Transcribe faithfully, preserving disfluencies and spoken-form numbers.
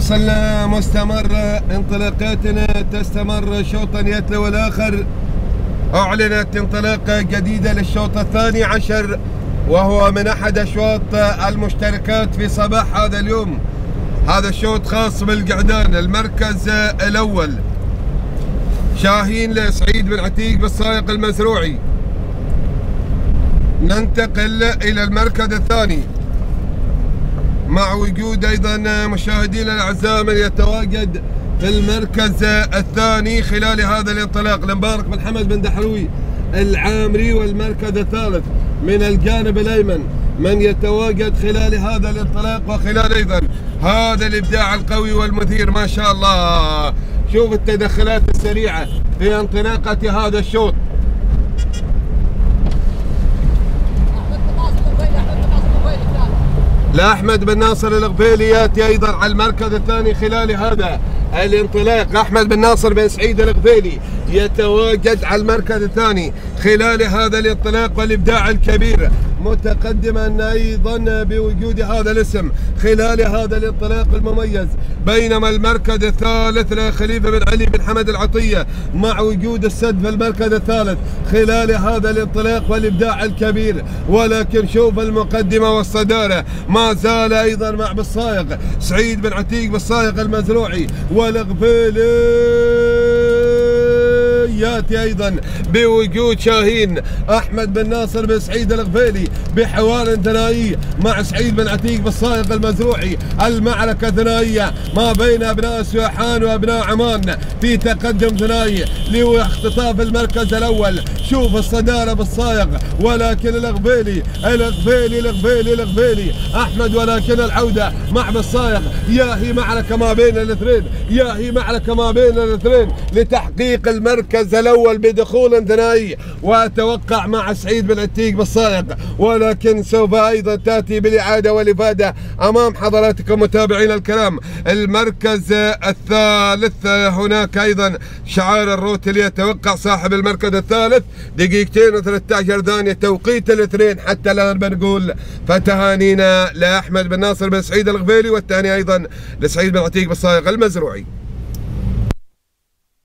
واصلنا مستمر، انطلاقاتنا تستمر شوطا يتلو الآخر. أعلنت انطلاقة جديدة للشوط الثاني عشر، وهو من أحد أشواط المشتركات في صباح هذا اليوم. هذا الشوط خاص بالقعدان، المركز الأول شاهين لسعيد بن عتيق بالسائق المزروعي. ننتقل إلى المركز الثاني مع وجود أيضا مشاهدينا الأعزاء من يتواجد في المركز الثاني خلال هذا الانطلاق. المبارك بن حمد بن دحروي العامري. والمركز الثالث من الجانب الأيمن من يتواجد خلال هذا الانطلاق وخلال أيضا هذا الإبداع القوي والمثير ما شاء الله. شوف التدخلات السريعة في انطلاقة هذا الشوط. لا أحمد بن ناصر الغبيلي ياتي أيضا على المركز الثاني خلال هذا الانطلاق. أحمد بن ناصر بن سعيد الغبيلي يتواجد على المركز الثاني خلال هذا الانطلاق والإبداع الكبير، متقدما أيضا بوجود هذا الاسم خلال هذا الانطلاق المميز. بينما المركز الثالث لخليفة بن علي بن حمد العطية مع وجود السد في المركز الثالث خلال هذا الانطلاق والإبداع الكبير. ولكن شوف المقدمة والصدارة ما زال أيضا مع بالسائق سعيد بن عتيق بالسائق المزروعي. والغبيلي ياتي ايضا بوجود شاهين احمد بن ناصر بن سعيد الغبيلي بحوار ثنائي مع سعيد بن عتيق بالسائق المزروعي. المعركه ثنائيه ما بين ابناء سويحان وابناء عمان في تقدم ثنائي لاختطاف المركز الاول. شوف الصداره بالسائق، ولكن الغبيلي الغبيلي الغبيلي الغبيلي احمد، ولكن العوده مع بالسائق. يا هي معركه ما بين الاثنين، يا هي معركه ما بين الاثنين لتحقيق المركز الأول بدخول ثنائي. وأتوقع مع سعيد بن عتيق بالسائق، ولكن سوف أيضا تأتي بالإعادة والإفادة أمام حضراتكم متابعينا الكرام. المركز الثالث هناك أيضا شعار الروتلي. يتوقع صاحب المركز الثالث دقيقتين وثلاثة عشر ثانية توقيت الاثنين حتى الآن بنقول. فتهانينا لأحمد بن ناصر بن سعيد الغبيلي، والثاني أيضا لسعيد بن عتيق بالسائق المزروعي.